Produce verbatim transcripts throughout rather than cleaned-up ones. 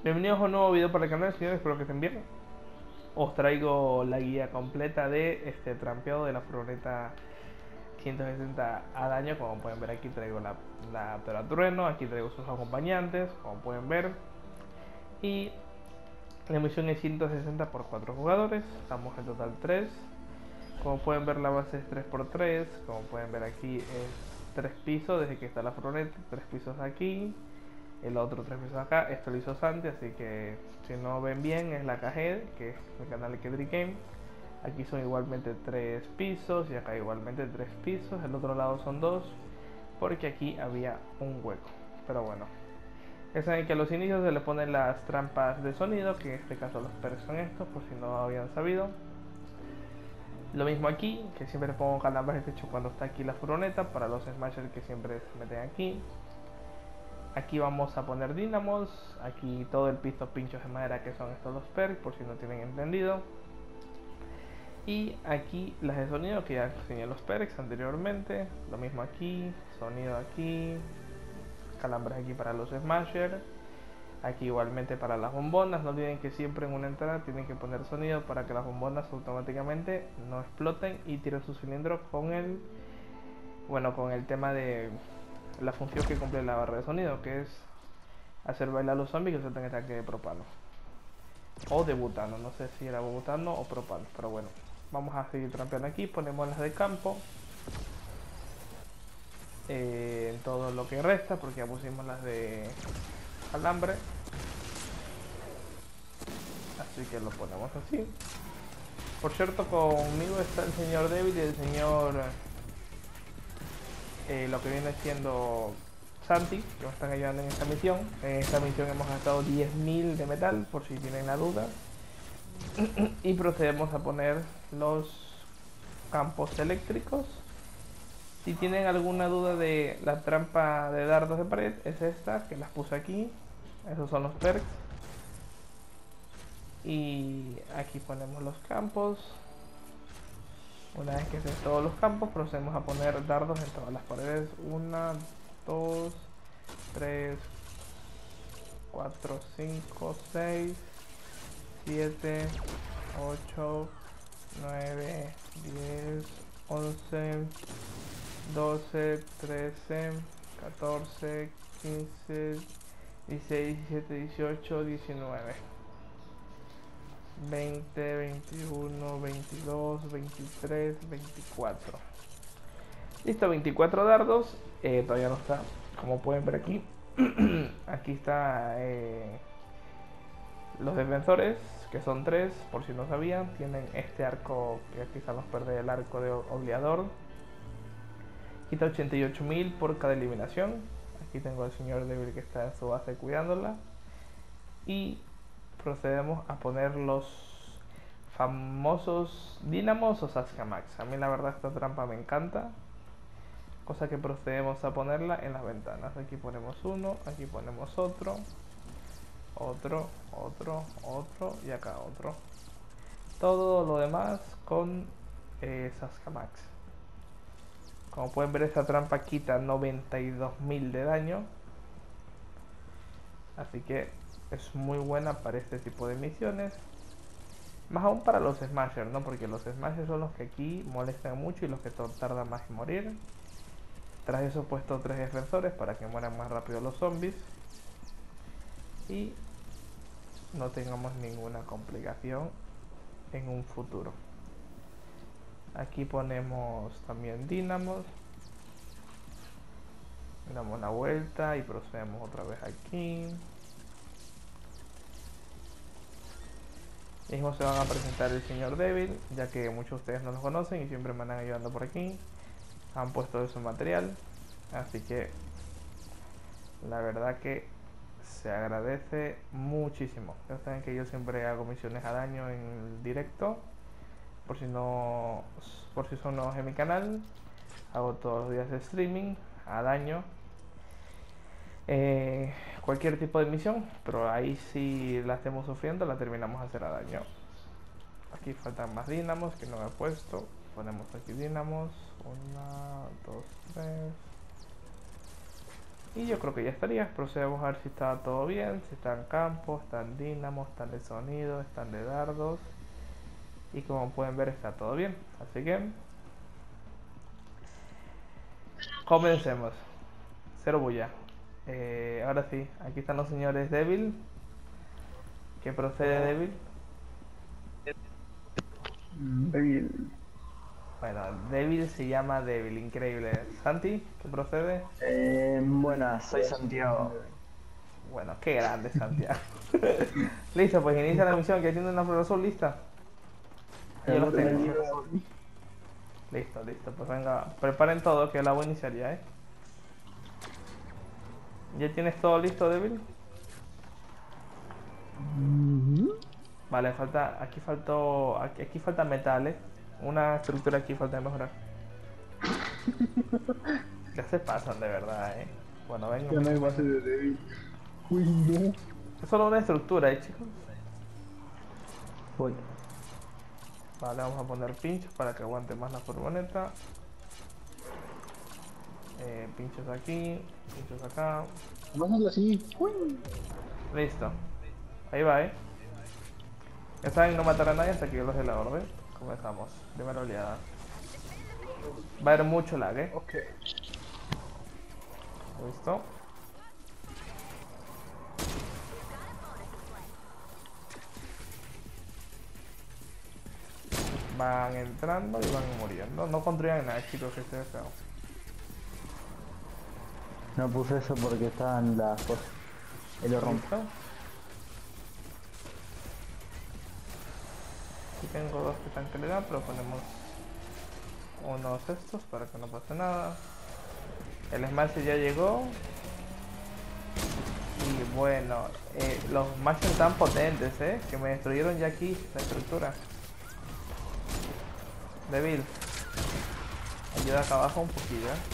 Bienvenidos a un nuevo video para el canal, señores, espero que estén bien. Os traigo la guía completa de este trampeado de la furgoneta ciento sesenta a daño. Como pueden ver, aquí traigo la, la Toratrueno, aquí traigo sus acompañantes, como pueden ver. Y la misión es ciento sesenta por cuatro jugadores, estamos en total tres. Como pueden ver, la base es tres por tres, como pueden ver aquí es tres pisos desde que está la furgoneta, tres pisos aquí. El otro tres pisos acá, esto lo hizo Santi, así que si no ven bien es la K G, que es el canal de Kedrick Game. Aquí son igualmente tres pisos y acá igualmente tres pisos, el otro lado son dos, porque aquí había un hueco. Pero bueno, ya saben que a los inicios se le ponen las trampas de sonido, que en este caso los perks son estos, por si no habían sabido. Lo mismo aquí, que siempre pongo calambres de techo cuando está aquí la furgoneta, para los smashers que siempre se meten aquí. Aquí vamos a poner dínamos, aquí todo el piso pinchos de madera, que son estos dos perks, por si no tienen entendido. Y aquí las de sonido, que ya enseñé los perks anteriormente. Lo mismo aquí, sonido aquí, calambres aquí para los smashers. Aquí igualmente para las bombonas, no olviden que siempre en una entrada tienen que poner sonido para que las bombonas automáticamente no exploten y tiren su cilindro con el, bueno, con el tema de la función que cumple la barra de sonido, que es hacer bailar a los zombies que sueltan el ataque de propano o de butano, no sé si era butano o propano, pero bueno, vamos a seguir trampeando aquí. Ponemos las de campo eh, en todo lo que resta, porque ya pusimos las de alambre, así que lo ponemos así. Por cierto, conmigo está el señor David y el señor eh, lo que viene siendo Santi, que me están ayudando en esta misión. En esta misión hemos gastado diez mil de metal, por si tienen la duda. Y procedemos a poner los campos eléctricos. Si tienen alguna duda de la trampa de dardos de pared, es esta, que las puse aquí. Esos son los perks. Y aquí ponemos los campos. Una vez que estén todos los campos, procedemos a poner dardos en todas las paredes. Una, dos, tres, cuatro, cinco, seis, siete, ocho, nueve, diez, once, doce, trece, catorce, quince, dieciséis, diecisiete, dieciocho, diecinueve, veinte, veintiuno, veintidós, veintitrés, veinticuatro. Listo, veinticuatro dardos. Eh, todavía no está, como pueden ver aquí. Aquí está eh, los defensores, que son tres, por si no sabían. Tienen este arco, que aquí están los perder el arco de Obliador. Quita ochenta y ocho mil por cada eliminación. Aquí tengo al señor Devil que está en su base cuidándola. Y procedemos a poner los famosos dínamos o Saskamax. A mí la verdad esta trampa me encanta, cosa que procedemos a ponerla en las ventanas. Aquí ponemos uno, aquí ponemos otro, otro, otro, otro y acá otro. Todo lo demás con eh, Saskamax. Como pueden ver, esta trampa quita noventa y dos mil de daño, así que es muy buena para este tipo de misiones. Más aún para los smashers, ¿no? Porque los smashers son los que aquí molestan mucho y los que tardan más en morir. Tras eso he puesto tres defensores para que mueran más rápido los zombies y no tengamos ninguna complicación en un futuro. Aquí ponemos también dínamos. Damos la vuelta y procedemos otra vez aquí. Mismo se van a presentar el señor Devil, ya que muchos de ustedes no los conocen y siempre me andan ayudando por aquí. Han puesto de su material, así que la verdad que se agradece muchísimo. Ya saben que yo siempre hago misiones a daño en directo, por si no, por si son nuevos en mi canal. Hago todos los días de streaming a daño, eh, cualquier tipo de misión, pero ahí si la estemos sufriendo la terminamos a hacer a daño. Aquí faltan más dínamos que no me he puesto. Ponemos aquí dínamos, uno, dos, tres, Y yo creo que ya estaría. Procedemos a ver si está todo bien, si están campos, están dínamos, están de sonido, están de dardos. Y como pueden ver está todo bien. Así que comencemos. Cero bulla. Eh, ahora sí, aquí están los señores Devil. ¿Qué procede Devil? Débil. Bueno, Devil se llama Devil, increíble. Santi, ¿qué procede? Eh, buenas, soy Santiago. Bueno, qué grande Santiago. Listo, pues inicia la misión. Que tiene una flor azul lista. Yo los tengo. Listo, listo. Pues venga, preparen todo que la voy a iniciar ya, ¿eh? ¿Ya tienes todo listo, Devil? Vale, falta, aquí faltó, aquí, aquí faltan metales. Una estructura aquí falta de mejorar. Ya se pasan de verdad, eh. Bueno, venga. Ya no hay base de débil. Uy, no. Es solo una estructura, eh, chicos. Voy. Vale, vamos a poner pinchos para que aguante más la furgoneta. Eh, pinchos aquí, pinchos acá. Vamos así. Uy. Listo. Ahí va, eh. Ya saben, no matar a nadie hasta que yo los dé la orden. Comenzamos. Primera oleada. Va a haber mucho lag, eh. Ok. Listo. Van entrando y van muriendo. No construyan nada, chicos, que esté feo. No puse eso porque estaban las cosas. Y lo rompo. ¿Listo? Aquí tengo dos que están que le dan, pero ponemos unos estos para que no pase nada. El Smasher ya llegó. Y bueno, eh, los Smashers están potentes, eh, que me destruyeron ya aquí la estructura. Devil, ayuda acá abajo un poquillo, eh.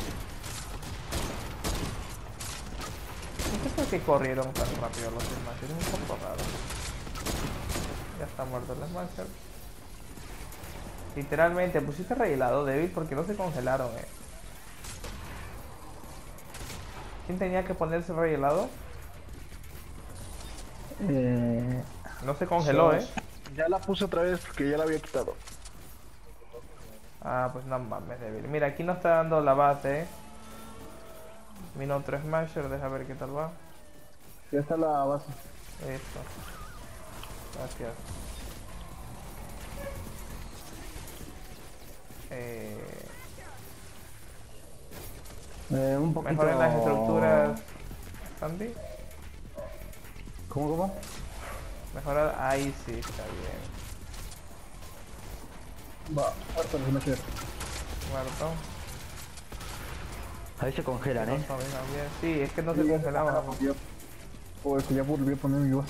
No sé por qué corrieron tan rápido los Smashers, es un poco raro. Ya está muerto el Smasher. Literalmente, pusiste rehelado, Devil, porque no se congelaron, eh. ¿Quién tenía que ponerse rehelado? Eh, No se congeló, eh. Ya la puse otra vez porque ya la había quitado. Ah, pues no mames, Devil. Mira, aquí no está dando la base, eh. Vino otro Smasher, deja ver qué tal va. Ya está la base. Listo. Gracias. Eh, eh, un poquito... mejoren las estructuras, Sandy. ¿Cómo, cómo? Mejorar, ahí sí, está bien. Va, hasta los Smasher. Muerto. Ahí se congelan, eh. No, bien, bien. Sí, es que no se congelaba. O es que ya volví a poner mi base.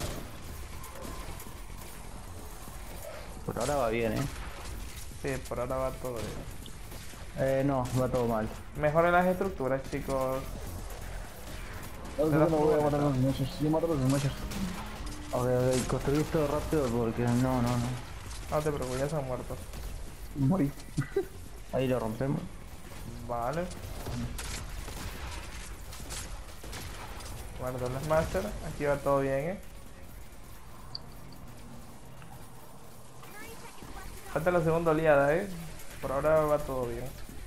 Por ahora va bien, eh. Sí, por ahora va todo bien. Eh, no, va todo mal. Mejoren las estructuras, chicos. Ahora sí Pero no voy a bueno, matar a los Smashers. Yo mato a los Smashers. Ok, ok, construí esto rápido porque no, no, no. No te preocupes, ya se han muerto. Morí. Ahí lo rompemos. Vale. Guardo el Smasher. Aquí va todo bien, eh. Falta la segunda oleada, eh. Por ahora va todo bien.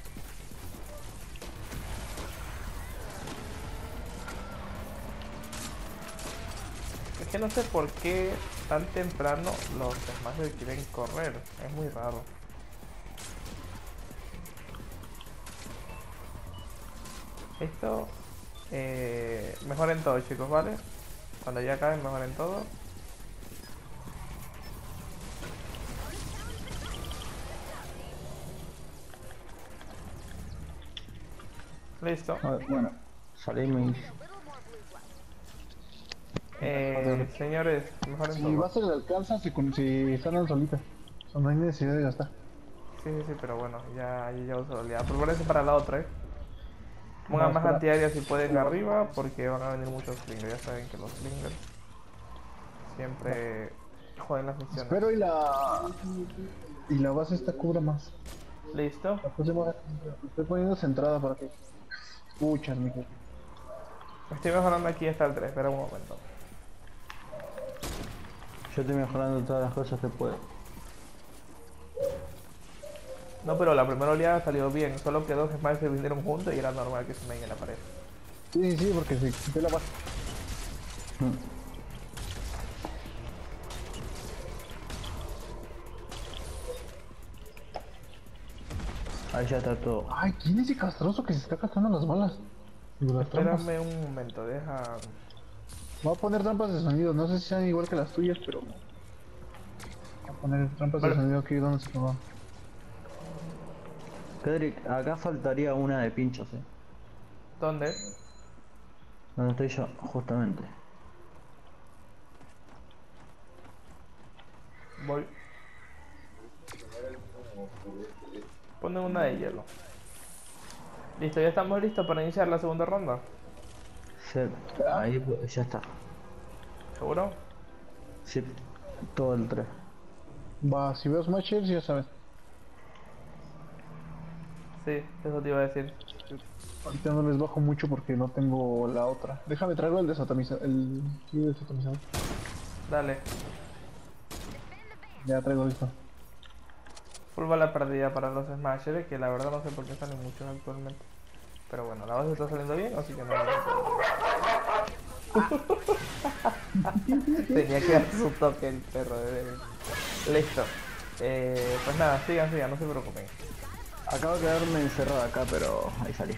Es que no sé por qué tan temprano los Smashers quieren correr. Es muy raro. Esto, eh, mejoren todo, chicos, ¿vale? Cuando ya acaben, mejoren todo. Listo. A ver, bueno, salimos. Eh, señores, mejoren Si todo. base le alcanza, si, con- si están solitas. O sea, no hay necesidad de gastar. Sí, sí, sí, pero bueno, ya, ya uso la oleada. Prepárense para la otra, eh. Pongan No, más espera. antiaéreas si pueden arriba, porque van a venir muchos slingers. Ya saben que los slingers siempre joden las misiones. Espero y la... Y la base esta cubra más. Listo. La próxima vez estoy poniendo centrada para que escuchas, mijo. Estoy mejorando aquí hasta el tres, espera un momento. Yo estoy mejorando todas las cosas que puedo. No, pero la primera oleada salió bien, solo que dos Smash se vinieron juntos y era normal que se me en la pared. Sí, sí, porque se quitó la base. Mm. Ahí ya está todo. Ay, ¿quién es ese castroso que se está gastando las balas? Digo, las trampas. Espérame un momento, deja... Voy a poner trampas de sonido, no sé si sean igual que las tuyas, pero... Voy a poner trampas Vale. de sonido aquí donde se me va. Cedric, acá faltaría una de pinchos, eh. ¿Dónde? Donde estoy yo, justamente. Voy. Pone una de hielo. Listo, ya estamos listos para iniciar la segunda ronda. Se- Ahí pues, ya está. ¿Seguro? Sí, todo el tres. Va, si veo Smashers ya sabes. Sí, eso te iba a decir. Ahorita no les bajo mucho porque no tengo la otra. Déjame traigo el desatomizador. El sí, desatomizador. Dale. Ya traigo listo. Vuelvo a la pérdida para los Smashers, que la verdad no sé por qué salen muchos actualmente. Pero bueno, la base está saliendo bien, así que no hay ningún problema. Tenía que dar su toque el perro de... Listo. Eh, pues nada, sigan, sigan, no se preocupen. Acabo de quedarme encerrado acá, pero ahí salí.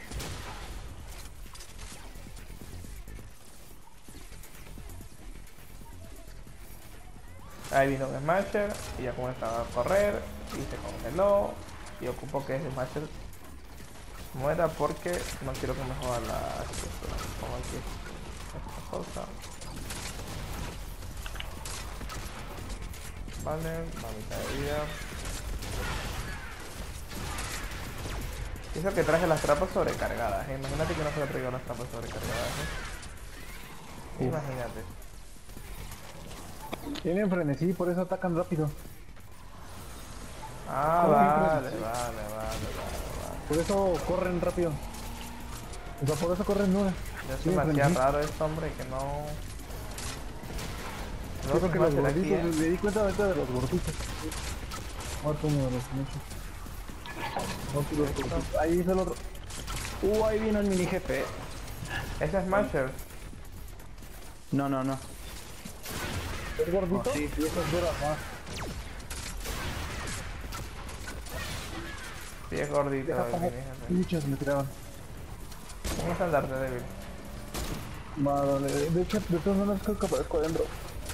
Ahí vino un Smasher y ya comenzaba a correr y se congeló y ocupó que ese Smasher muera porque no quiero que me joda la estructura. Pongo aquí esta cosa. Vale, la mitad de vida. Pienso que traje las trampas sobrecargadas, ¿eh? Imagínate que no se le traigo las trampas sobrecargadas, ¿eh? Imagínate. Tienen frenesí, por eso atacan rápido. Ah, Corren vale, frenesí. vale, vale, vale, Por eso corren rápido. O sea, por eso corren nueve. vale. Ya se Tienen me hacía frenesí. raro esto, hombre, que no... Yo No creo se que va a los hacer aquí, gorditos, ¿eh? me di cuenta ahorita de los gorditos. Muerto uno de los muchos. Muerto los gorditos. Ahí hizo el otro. Uh, ahí vino el mini jefe. Ese es Smasher. No, no, no. ¿Es gordito? Oh, sí. Y eso es dura más. Sí, es gordito. Deja el como mini jefe. bichos me tiraban. Un estandarte débil. Va, dale. De hecho, de todas maneras creo que aparezco adentro.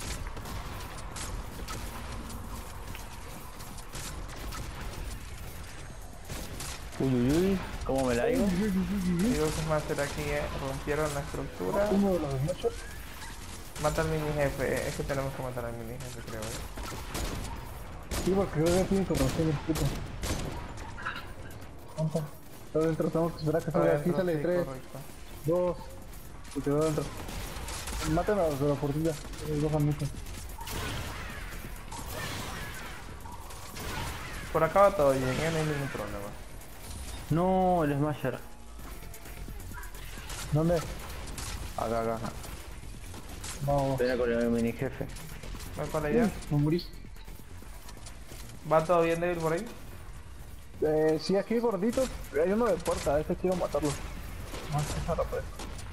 Uy, uy, uy. ¿Cómo me la digo? Digo que Smasher aquí, ¿eh? Rompieron la estructura. Uno de los smashers. Mata al mini jefe. eh. Es que tenemos que matar al mini jefe, creo. ¿eh? Sí, porque creo que tiene corrosión el puto. ¿Cuánto? Está adentro, tenemos que esperar que salga. Aquí Adentro, sale sí, tres, correcto. dos. Y quedó adentro. Maten a los de la portilla. Los bajan mucho. Por acá va todo bien, ¿eh? No hay ningún problema. No, el Smasher. ¿Dónde? Acá, acá. acá. Vamos. Ven con el mini jefe. Voy para allá. Me morís. ¿Va todo bien, débil, por ahí? Eh, sí, aquí hay gorditos. Hay uno de puerta, a este quiero matarlo. Más que esa rapaz.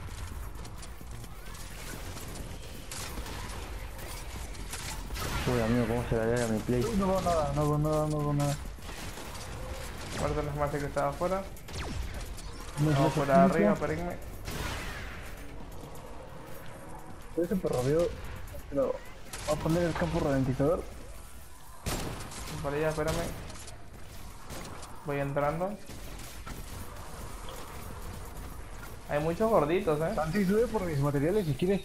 Uy, amigo, ¿cómo se la alegra mi play? Uy, no veo nada, no veo nada, no veo nada. Muerto el Smasher que estaba afuera. No, Vamos por arriba, espérenme. Ese perro veo. Pero voy a poner el campo ralentizador. Por allá, espérame. Voy entrando. Hay muchos gorditos, ¿eh? Santi, sube por mis materiales si quieres.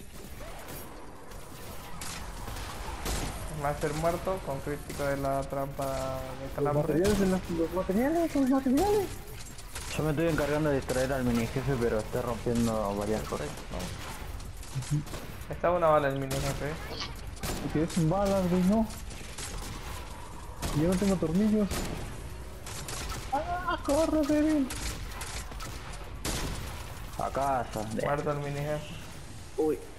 Smasher muerto con crítico de la trampa de Los calambre. materiales, de los, los materiales, los materiales. Yo me estoy encargando de distraer al mini jefe, pero está rompiendo varias cosas. Está una bala el mini jefe. ¿eh? Me quedé sin balas, güey, no. Yo no tengo tornillos. ¡Ah, corre, débil! A casa. Muerto el mini jefe. Uy.